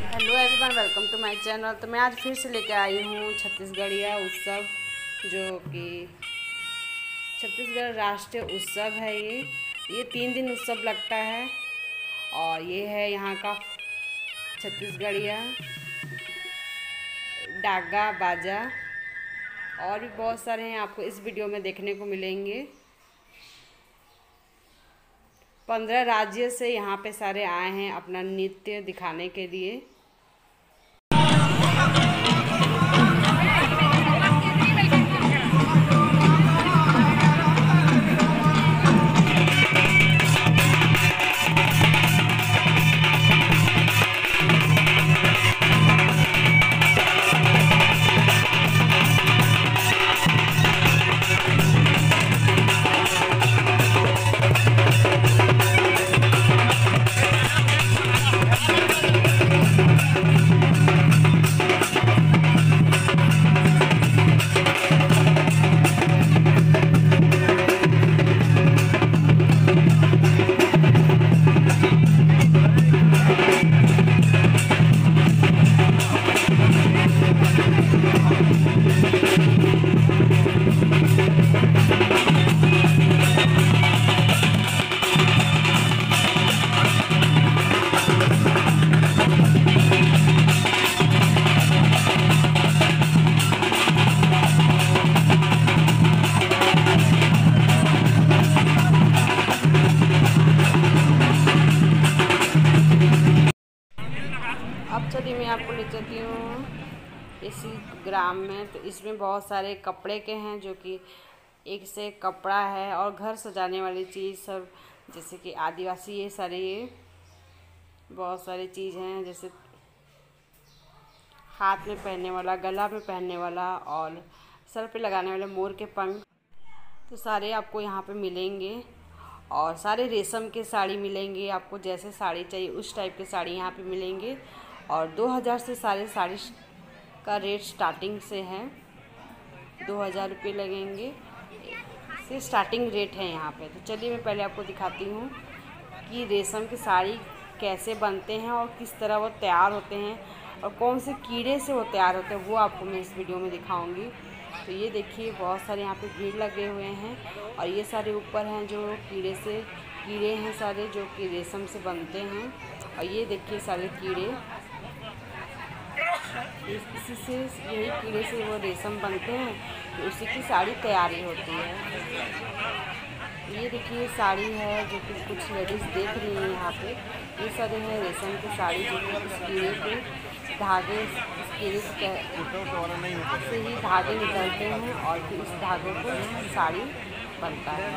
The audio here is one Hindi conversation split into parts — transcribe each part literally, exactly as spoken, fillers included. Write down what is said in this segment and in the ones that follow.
Hello everyone, welcome to my channel. तो मैं आज फिर से लेके आई हूँ छत्तीसगढ़िया उत्सव, जो कि छत्तीसगढ़ राष्ट्रीय उत्सव है। ये ये तीन दिन उत्सव लगता है और ये है यहाँ का छत्तीसगढ़िया डागा बाजा, और भी बहुत सारे हैं आपको इस वीडियो में देखने को मिलेंगे। पंद्रह राज्य से यहाँ पे सारे आए हैं अपना नृत्य दिखाने के लिए। अब चलिए मैं आपको ले चलती हूँ इसी ग्राम में। तो इसमें बहुत सारे कपड़े के हैं, जो कि एक से एक कपड़ा है, और घर सजाने वाली चीज़ सब, जैसे कि आदिवासी ये सारे ये बहुत सारी चीज़ हैं, जैसे हाथ में पहनने वाला, गला में पहनने वाला और सर पे लगाने वाले मोर के पंख। तो सारे आपको यहाँ पे मिलेंगे, और सारे रेशम के साड़ी मिलेंगे आपको। जैसे साड़ी चाहिए उस टाइप के साड़ी यहाँ पे मिलेंगे। और दो हज़ार से सारे साड़ी का रेट स्टार्टिंग से है, दो हज़ार रुपये लगेंगे से स्टार्टिंग रेट है यहाँ पे। तो चलिए मैं पहले आपको दिखाती हूँ कि रेशम की साड़ी कैसे बनते हैं और किस तरह वो तैयार होते हैं, और कौन से कीड़े से वो तैयार होते हैं, वो आपको मैं इस वीडियो में दिखाऊंगी। तो ये देखिए बहुत सारे यहाँ पे भीड़ लगे हुए हैं, और ये सारे ऊपर हैं जो कीड़े से कीड़े हैं सारे, जो कि रेशम से बनते हैं। और ये देखिए सारे कीड़े, इसी से यही कीड़े से वो रेशम बनते हैं, तो उसी की साड़ी तैयारी होती है। ये देखिए साड़ी है जो कि कुछ लेडीज़ देख रही हैं यहाँ पे। ये सारे हैं रेशम की साड़ी, जो कि इस कीड़े के धागे, इस कीड़े से ही धागे निकलते हैं, और फिर इस धागों को साड़ी बनता है।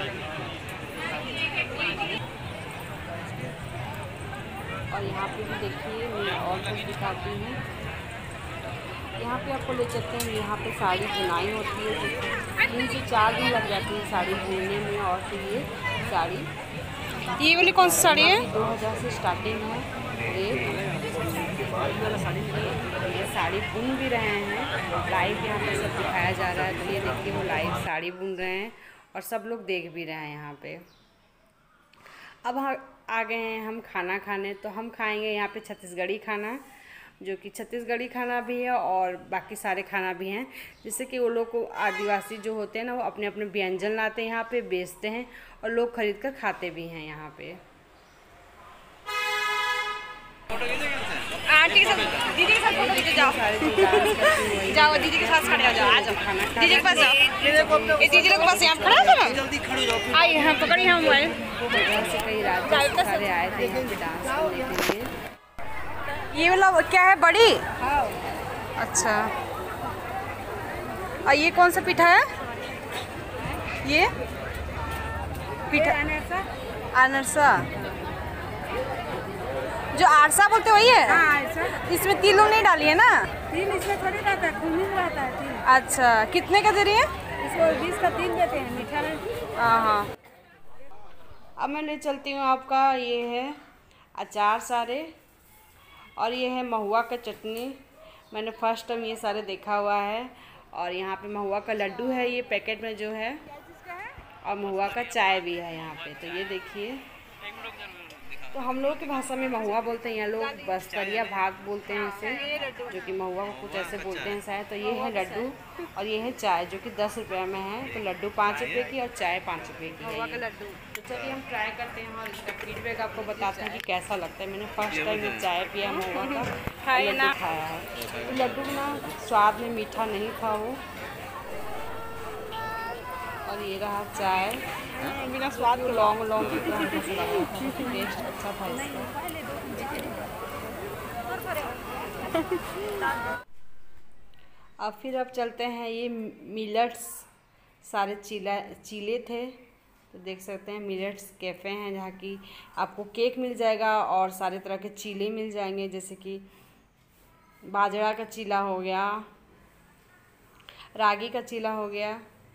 और यहाँ पे भी देखिए मैं और कुछ दिखाती हूँ। यहाँ पे आपको ले चलते हैं, यहाँ पे साड़ी बुनाई होती है, जो तीन से चार दिन लग जाती है साड़ी बुनने में। और फिर ये साड़ी, ये वाली कौन सी साड़ी है? दो हज़ार से स्टार्टिंग है रेट। ये साड़ी बुन भी रहे हैं, लाइव यहाँ पे सब दिखाया जा रहा है। तो ये देखिए वो लाइव साड़ी बुन रहे हैं और सब लोग देख भी रहे हैं यहाँ पे। अब आ गए हैं हम खाना खाने। तो हम खाएंगे यहाँ पे छत्तीसगढ़ी खाना, जो कि छत्तीसगढ़ी खाना भी है और बाकी सारे खाना भी हैं। जैसे कि वो लोग को आदिवासी जो होते हैं ना, वो अपने अपने व्यंजन लाते हैं यहाँ पे, बेचते हैं, और लोग खरीद कर खाते भी हैं यहाँ पे। आंटी के साथ, दीदी के साथ फोटो खींचो, जाओ जाओ दीदी के साथ खड़े हो जाओ, आ जाओ दीदी के पास जाओ। ये दीदी लोग के पास यहाँ खड़ा हो ना, जल्दी खड़े हो। आइए हम पकड़िए हम मोबाइल। से कई राज्य सारे आए थे यहाँ पे डांस करने के लिए। ये वाला क्या है, बड़ी? अच्छा, और ये कौन सा पीठा है? ये पीठा अनरसा, जो आरसा बोलते वही है? हाँ, इसमें तिल नहीं डाली है ना? तीन इसमें थोड़ी रहता है, खून रहता है तीन। अच्छा, कितने का दे रही है? इसको बीस का तीन देते हैं, मीठा नहीं। हाँ हाँ। अब मैं ले चलती हूँ आपका, ये है अचार सारे, और ये है महुआ का चटनी। मैंने फर्स्ट टाइम ये सारे देखा हुआ है। और यहाँ पे महुआ का लड्डू है, ये पैकेट में जो है, और महुआ का चाय भी है यहाँ पे। तो ये देखिए तो हम लोग की भाषा में महुआ बोलते हैं, यहाँ लोग बस्तरिया भाग बोलते हैं इसे, जो कि महुआ को कुछ ऐसे बोलते हैं शायद। तो ये है लड्डू और ये है चाय, जो कि दस रुपये में है। तो लड्डू पाँच रुपये की और चाय पाँच रुपये की है ये। तो चलिए हम ट्राई करते हैं और इसका फीडबैक आपको बताते हैं कि कैसा लगता है। मैंने फर्स्ट टाइम ये चाय पिया महुआ का और लड्डू खाया है। तो लड्डू ना स्वाद में मीठा नहीं था वो। और ये रहा चाय, बिना स्वाद को लौंग लौंग टेस्ट अच्छा था इसका। अब फिर अब चलते हैं, ये मिलेट्स सारे चीला चीले थे। तो देख सकते हैं मिलेट्स कैफ़े हैं, जहाँ की आपको केक मिल जाएगा और सारे तरह के चीले मिल जाएंगे, जैसे कि बाजरा का चीला हो गया, रागी का चीला हो गया।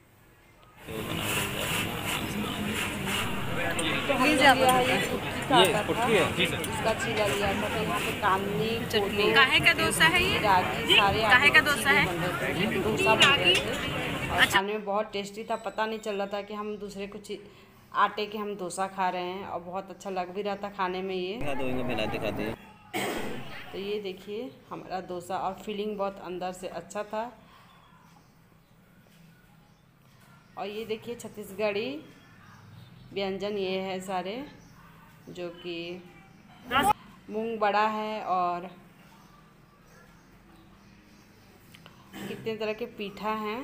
तो हमने लिया है ये पुटकी का था, इसका चीला लिया था। तो यहाँ पे कांदी चटनी, काहे का डोसा है ये, रागी सारे काहे का डोसा है, डोसा बन रहे थे और खाने में बहुत टेस्टी था। पता नहीं चल रहा था कि हम दूसरे कुछ आटे के हम डोसा खा रहे हैं, और बहुत अच्छा लग भी रहा था खाने में ये। तो ये देखिए हमारा डोसा, और फीलिंग बहुत अंदर से अच्छा था। और ये देखिए छत्तीसगढ़ी व्यंजन ये है सारे, जो कि मूंग बड़ा है और कितने तरह के पीठा हैं,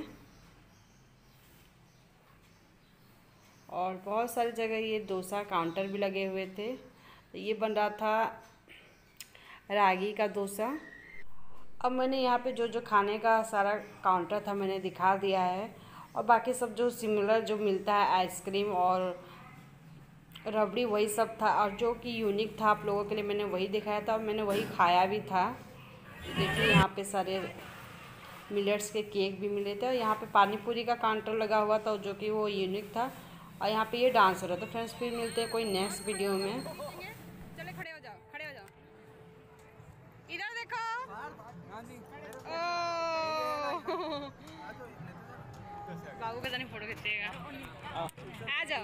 और बहुत सारी जगह ये डोसा काउंटर भी लगे हुए थे। तो ये बन रहा था रागी का डोसा। अब मैंने यहाँ पे जो जो खाने का सारा काउंटर था मैंने दिखा दिया है, और बाकी सब जो सिमिलर जो मिलता है आइसक्रीम और रबड़ी वही सब था, और जो कि यूनिक था आप लोगों के लिए मैंने वही दिखाया था, और मैंने वही खाया भी था। देखिए यहाँ पे सारे मिलेट्स के केक भी मिले थे, और यहाँ पे पानी पूरी का काउंटर लगा हुआ था जो कि वो यूनिक था, और यहाँ पे ये डांस हो रहा था। तो फ्रेंड्स फिर मिलते हैं कोई नेक्स्ट वीडियो में। चले खड़े हो जाओ, खड़े हो जाओ, इधर देखो। बाबू पता नहीं फोटो खींचेगा, आ जाओ।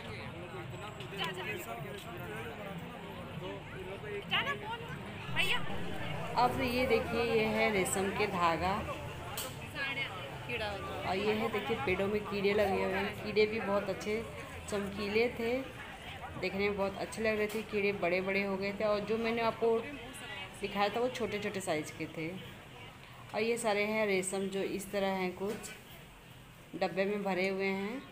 अब ये देखिए ये है रेशम के धागा, और ये है देखिए पेड़ों में कीड़े लगे हुए हैं। कीड़े भी बहुत अच्छे चमकीले थे, देखने में बहुत अच्छे लग रहे थे। कीड़े बड़े बड़े हो गए थे, और जो मैंने आपको दिखाया था वो छोटे छोटे साइज़ के थे। और ये सारे हैं रेशम, जो इस तरह हैं, कुछ डब्बे में भरे हुए हैं।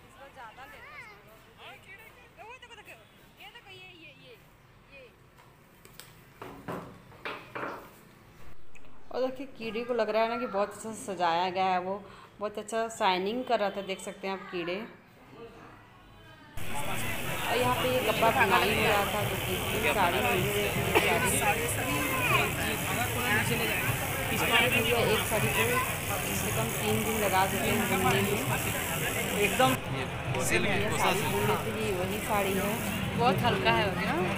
और देखिए कीड़े को लग रहा है ना कि बहुत अच्छा सजाया गया है, वो बहुत अच्छा शाइनिंग कर रहा था, देख सकते हैं आप कीड़े। और यहाँ पे ये कपड़ा बुनाई हो रहा था, जो कि साड़ी मिल रही थी। एक साड़ी को कम से कम तीन दिन लगा देते हैं बुनने में, एकदम साड़ी बुन लेती थी। वही साड़ी है, बहुत हल्का है,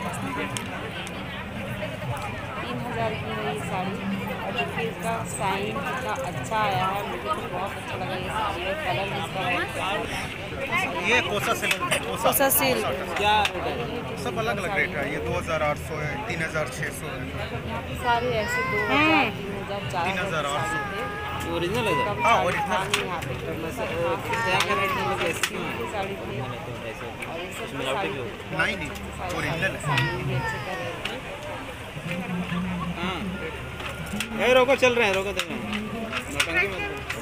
तीन हज़ार की है ये साड़ी। और देखिए इसका साइन कितना अच्छा आया है, मुझे तो बहुत अच्छा लगा ये साड़ी, और कलर इसका है ये कोसा सिल्क, कोसा सिल्क क्या सब अलग अलग रेट है। ये दो हज़ार आठ सौ है, तीन हज़ार छः सौ है। यहाँ पे सारे ऐसे दो हज़ार तीन हज़ार चार तीन हज़ार आठ सौ थे। ओरिजिनल है कम हाँ, साड़ी ओरिजिनल। था नहीं यहाँ पे, क्या क्या रेट में लगे इसकी की साड़ी थी, और ये सब की साड़ी थी। नहीं नहीं ओरिजिनल है। साड़ी भी अच्छे कर रहे थे। हाँ ये रोको, चल रहे हैं, रोको, चल रहे हैं, नौटंकी मत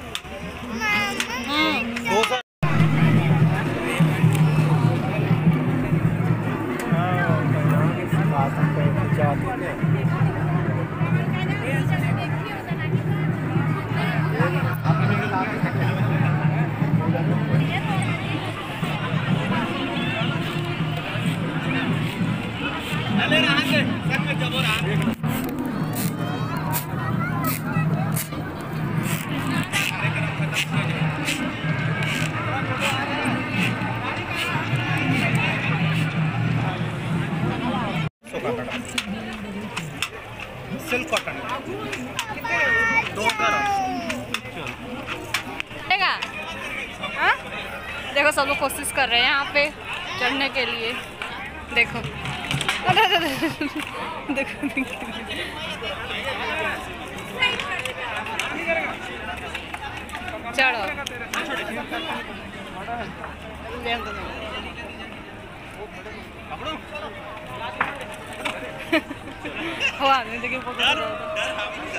करो। दो सौ सिल्क कॉटन दो हज़ार हाँ? देखो सब लोग कोशिश कर रहे हैं यहाँ पे चढ़ने के लिए, देखो देखो चढ़ो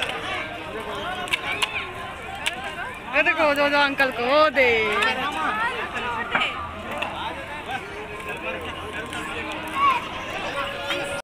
देखो जो जो अंकल को दे